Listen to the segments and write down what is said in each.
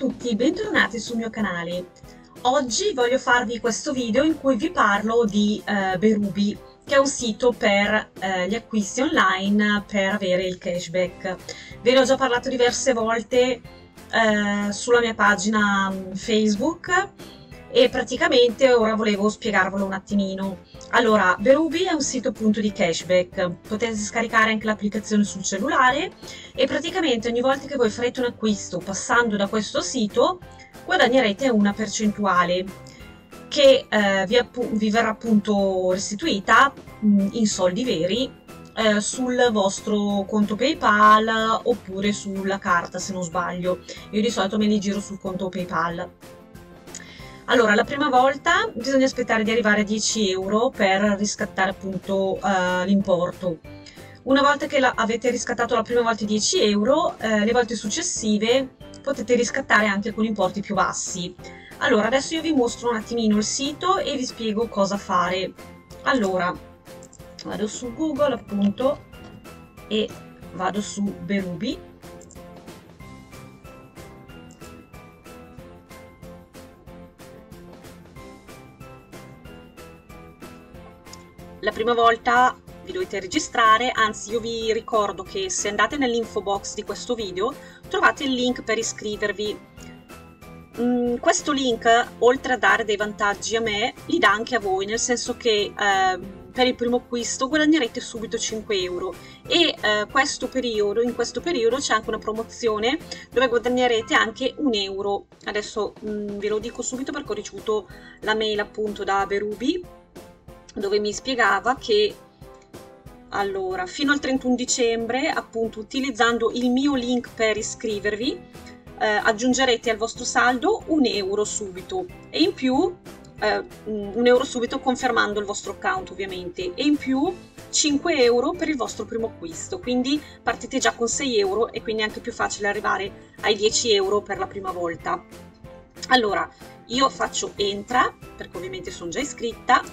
tutti, bentornati sul mio canale. Oggi voglio farvi questo video in cui vi parlo di Berubi, che è un sito per gli acquisti online per avere il cashback. Ve ne ho già parlato diverse volte sulla mia pagina Facebook e praticamente ora volevo spiegarvelo un attimino. Allora, Berubi è un sito appunto di cashback, potete scaricare anche l'applicazione sul cellulare e praticamente ogni volta che voi farete un acquisto passando da questo sito guadagnerete una percentuale che vi verrà appunto restituita in soldi veri sul vostro conto PayPal oppure sulla carta, se non sbaglio. Io di solito me li giro sul conto PayPal. Allora, la prima volta bisogna aspettare di arrivare a 10 euro per riscattare appunto l'importo. Una volta che avete riscattato la prima volta i 10 euro, le volte successive potete riscattare anche con importi più bassi. Allora, adesso io vi mostro un attimino il sito e vi spiego cosa fare. Allora, vado su Google appunto e vado su Berubi. La prima volta vi dovete registrare, anzi io vi ricordo che se andate nell'info box di questo video trovate il link per iscrivervi. Questo link, oltre a dare dei vantaggi a me, li dà anche a voi, nel senso che per il primo acquisto guadagnerete subito 5 euro e in questo periodo c'è anche una promozione dove guadagnerete anche 1 euro. Adesso ve lo dico subito perché ho ricevuto la mail appunto da Berubi dove mi spiegava che allora fino al 31 dicembre appunto utilizzando il mio link per iscrivervi aggiungerete al vostro saldo 1 euro subito e in più 1 euro subito confermando il vostro account ovviamente e in più 5 euro per il vostro primo acquisto, quindi partite già con 6 euro e quindi è anche più facile arrivare ai 10 euro per la prima volta. Allora io faccio entra perché ovviamente sono già iscritta.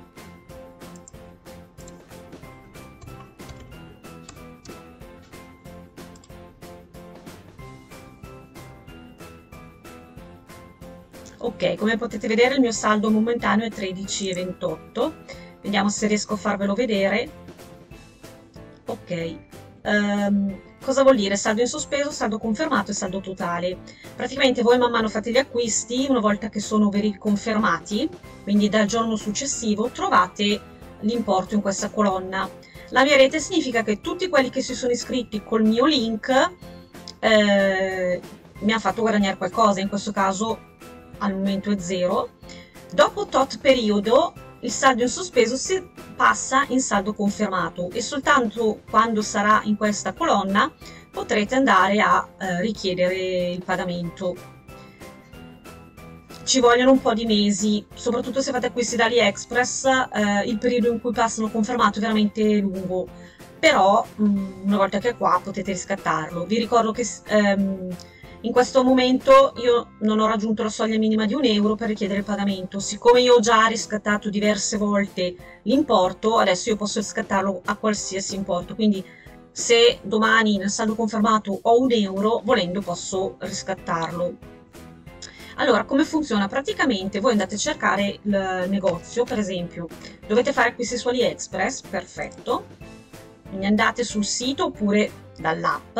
Ok, come potete vedere il mio saldo momentaneo è 13,28. Vediamo se riesco a farvelo vedere. Ok, cosa vuol dire? Saldo in sospeso, saldo confermato e saldo totale. Praticamente voi man mano fate gli acquisti, una volta che sono confermati, quindi dal giorno successivo, trovate l'importo in questa colonna. La mia rete significa che tutti quelli che si sono iscritti col mio link mi ha fatto guadagnare qualcosa, in questo caso al momento è 0. Dopo tot periodo il saldo in sospeso si passa in saldo confermato e soltanto quando sarà in questa colonna potrete andare a richiedere il pagamento. Ci vogliono un po' di mesi, soprattutto se fate acquisti da AliExpress, il periodo in cui passano confermato è veramente lungo, però una volta che è qua potete riscattarlo. Vi ricordo che in questo momento io non ho raggiunto la soglia minima di 1 euro per richiedere il pagamento. Siccome io ho già riscattato diverse volte l'importo, adesso io posso riscattarlo a qualsiasi importo. Quindi se domani nel saldo confermato ho 1 euro, volendo posso riscattarlo. Allora, come funziona? Praticamente voi andate a cercare il negozio, per esempio, dovete fare acquisti su AliExpress, perfetto. Quindi andate sul sito oppure dall'app.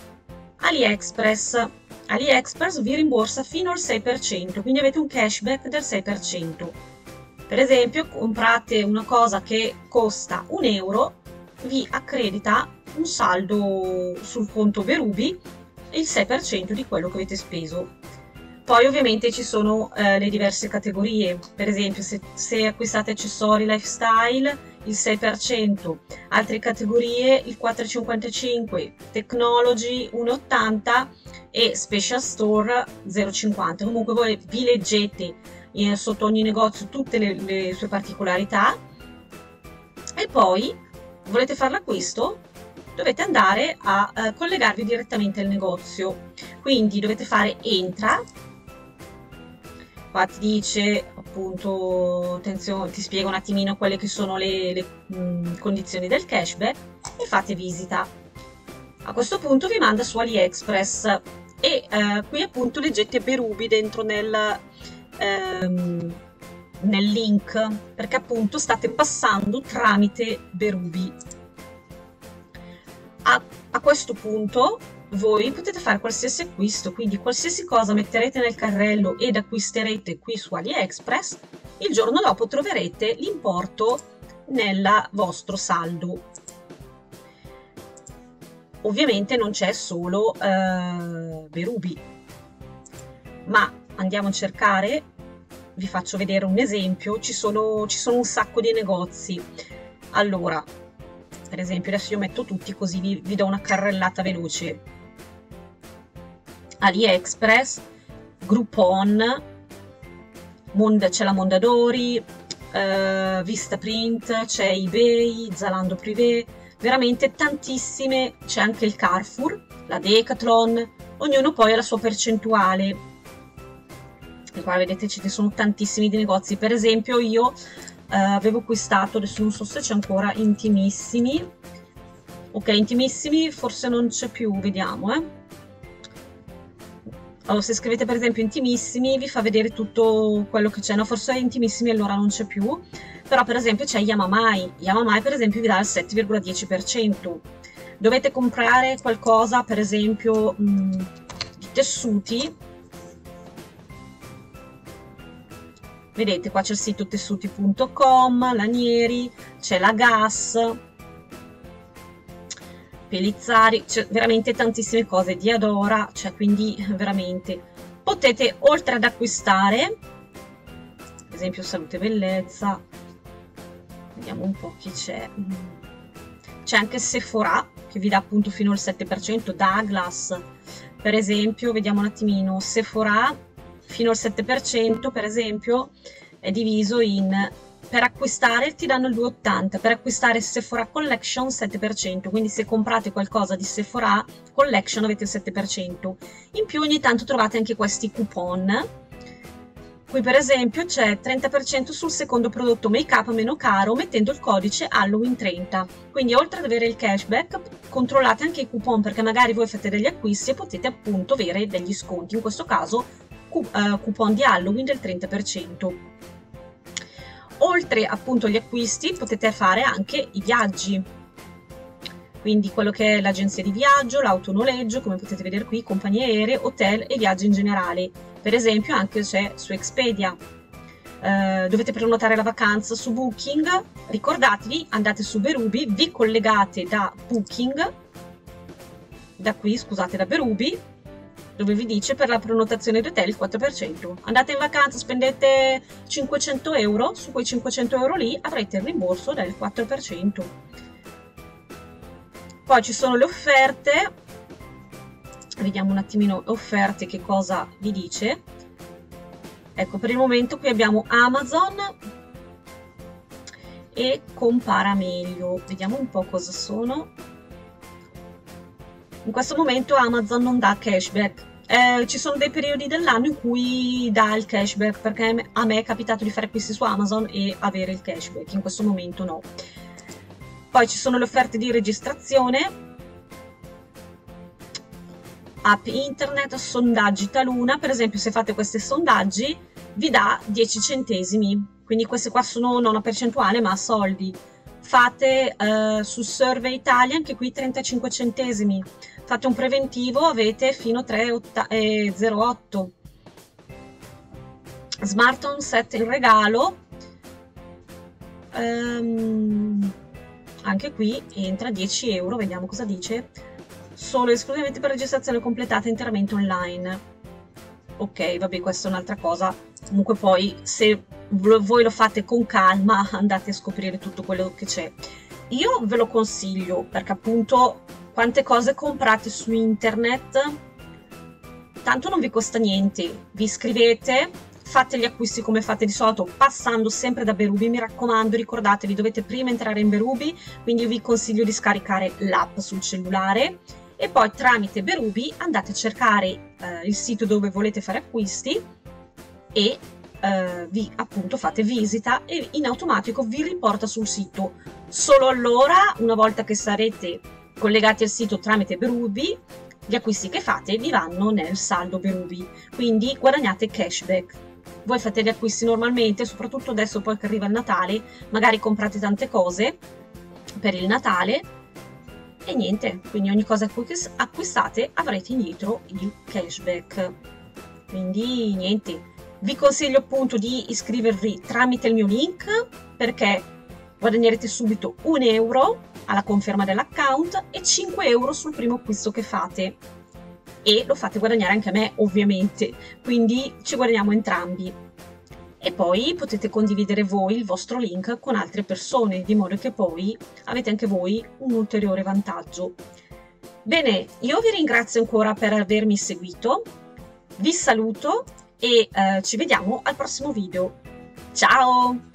AliExpress vi rimborsa fino al 6%, quindi avete un cashback del 6%. Per esempio, comprate una cosa che costa 1 euro, vi accredita un saldo sul conto Berubi e il 6% di quello che avete speso. Poi ovviamente ci sono le diverse categorie, per esempio se acquistate accessori lifestyle il 6%, altre categorie il 4,55%, technology 1,80% e special store 0,50%. Comunque voi vi leggete sotto ogni negozio tutte le sue particolarità e poi volete fare l'acquisto, dovete andare a collegarvi direttamente al negozio, quindi dovete fare entra. Qua ti dice appunto, attenzione, ti spiega un attimino quelle che sono le condizioni del cashback e fate visita. A questo punto vi manda su AliExpress e qui appunto leggete Berubi dentro nel link, perché appunto state passando tramite Berubi. A questo punto voi potete fare qualsiasi acquisto, quindi qualsiasi cosa metterete nel carrello ed acquisterete qui su AliExpress, il giorno dopo troverete l'importo nel vostro saldo. Ovviamente non c'è solo Berubi, ma andiamo a cercare, vi faccio vedere un esempio, ci sono un sacco di negozi. Allora, per esempio adesso io metto tutti così vi do una carrellata veloce. AliExpress, Groupon, c'è la Mondadori, Vistaprint, c'è eBay, Zalando Privé, veramente tantissime, c'è anche il Carrefour, la Decathlon, ognuno poi ha la sua percentuale. E qua vedete ci sono tantissimi di negozi. Per esempio io avevo acquistato, adesso non so se c'è ancora, Intimissimi. Ok, Intimissimi forse non c'è più, vediamo. Allora, se scrivete per esempio Intimissimi vi fa vedere tutto quello che c'è. No, forse Intimissimi allora non c'è più, però per esempio c'è Yamamai. Yamamai per esempio vi dà il 7,10%. Dovete comprare qualcosa, per esempio di tessuti. Vedete qua c'è il sito tessuti.com, Lanieri, c'è la Gas, Pelizzari, c'è veramente tantissime cose, Diadora, cioè quindi veramente potete, oltre ad acquistare, ad esempio Salute e Bellezza, vediamo un po' chi c'è, c'è anche Sephora che vi dà appunto fino al 7%, Douglas per esempio, vediamo un attimino, Sephora fino al 7% per esempio è diviso in, per acquistare ti danno il 2,80, per acquistare Sephora Collection 7%, quindi se comprate qualcosa di Sephora Collection avete il 7%. In più ogni tanto trovate anche questi coupon. Qui per esempio c'è 30% sul secondo prodotto make up meno caro mettendo il codice Halloween 30. Quindi oltre ad avere il cashback controllate anche i coupon, perché magari voi fate degli acquisti e potete appunto avere degli sconti, in questo caso coupon di Halloween del 30%. Oltre appunto agli acquisti potete fare anche i viaggi, quindi quello che è l'agenzia di viaggio, l'autonoleggio, come potete vedere qui, compagnie aeree, hotel e viaggi in generale. Per esempio anche c'è su Expedia, dovete prenotare la vacanza su Booking, ricordatevi, andate su Berubi, vi collegate da Booking, da qui scusate, da Berubi, dove vi dice per la prenotazione d'hotel il 4%. Andate in vacanza, spendete 500 euro, su quei 500 euro lì avrete il rimborso del 4%. Poi ci sono le offerte, vediamo un attimino offerte che cosa vi dice. Ecco, per il momento qui abbiamo Amazon e Compara Meglio, vediamo un po' cosa sono. In questo momento Amazon non dà cashback, ci sono dei periodi dell'anno in cui dà il cashback, perché a me è capitato di fare acquisti su Amazon e avere il cashback, in questo momento no. Poi ci sono le offerte di registrazione, app internet, sondaggi taluna, per esempio se fate questi sondaggi vi dà 10 centesimi, quindi queste qua sono non a percentuale ma a soldi. Fate su Survey Italia, anche qui 35 centesimi, fate un preventivo, avete fino a 3,08. Smart Home Set in regalo, anche qui entra 10 euro, vediamo cosa dice, solo esclusivamente per registrazione completata interamente online. Ok, vabbè, questa è un'altra cosa, comunque poi se voi lo fate con calma andate a scoprire tutto quello che c'è. Io ve lo consiglio perché appunto quante cose comprate su internet, tanto non vi costa niente, vi iscrivete, fate gli acquisti come fate di solito passando sempre da Berubi, mi raccomando, ricordatevi, dovete prima entrare in Berubi, quindi io vi consiglio di scaricare l'app sul cellulare e poi tramite Berubi andate a cercare il sito dove volete fare acquisti e vi appunto fate visita e in automatico vi riporta sul sito. Solo allora, una volta che sarete collegati al sito tramite Berubi, gli acquisti che fate vi vanno nel saldo Berubi, quindi guadagnate cashback. Voi fate gli acquisti normalmente, soprattutto adesso poi che arriva il Natale, magari comprate tante cose per il Natale e niente, quindi ogni cosa che acquistate avrete indietro il cashback. Quindi niente, vi consiglio appunto di iscrivervi tramite il mio link perché guadagnerete subito 1 euro alla conferma dell'account e 5 euro sul primo acquisto che fate. E lo fate guadagnare anche a me, ovviamente, quindi ci guadagniamo entrambi. E poi potete condividere voi il vostro link con altre persone, di modo che poi avete anche voi un ulteriore vantaggio. Bene, io vi ringrazio ancora per avermi seguito, vi saluto e ci vediamo al prossimo video. Ciao!